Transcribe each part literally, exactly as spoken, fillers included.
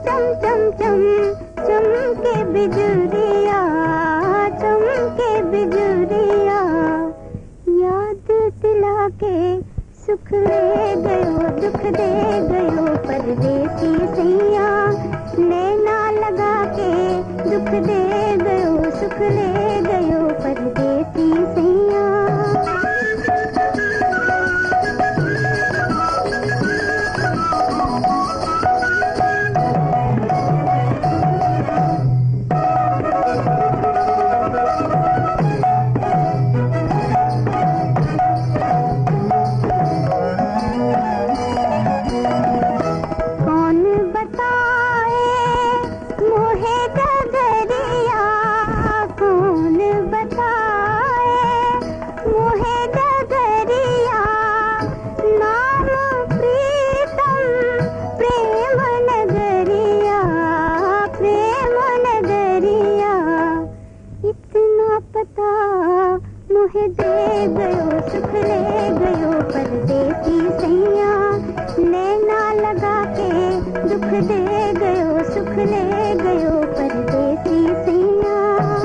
चम चम चम चमके बिजुरिया, चमके बिजुरिया, याद दिला के सुख ले गयो दुख दे गयो परदेसी सैया, नैना लगा के दुख दे गयो सुख ले गयो परदेसी सैया। मोहे दे गयो सुख ले गयो परदेसी सैया, नैना लगा के दुख दे गयो सुख ले गयो परदेसी सैया।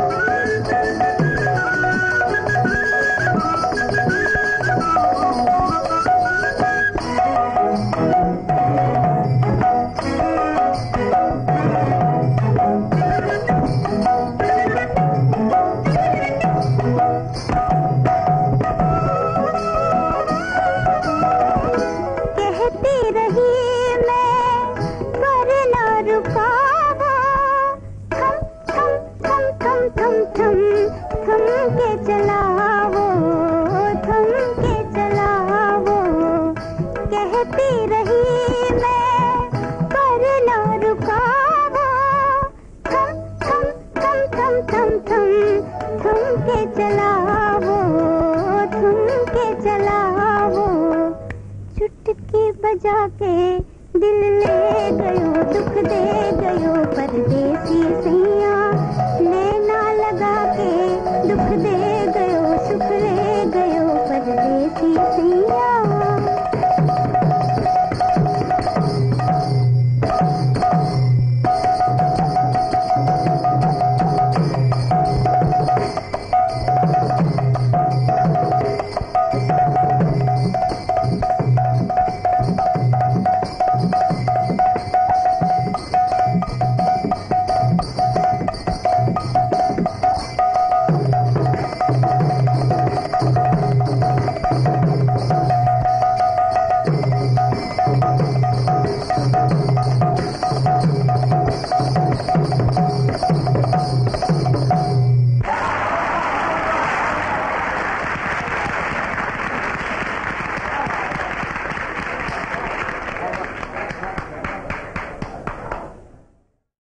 थम थम थम के चलाओ, थम के चलाओ, कहती रही मैं पर न रुकाओ, थम थम थम थम थम थम थम के चलाओ, थम के चलाओ, चुटकी बजा के दिल ले गयो दुख दे गयो परदेसी सैया, नैना लगा के दुख दे गयो सुख ले गयो परदेसी सैया।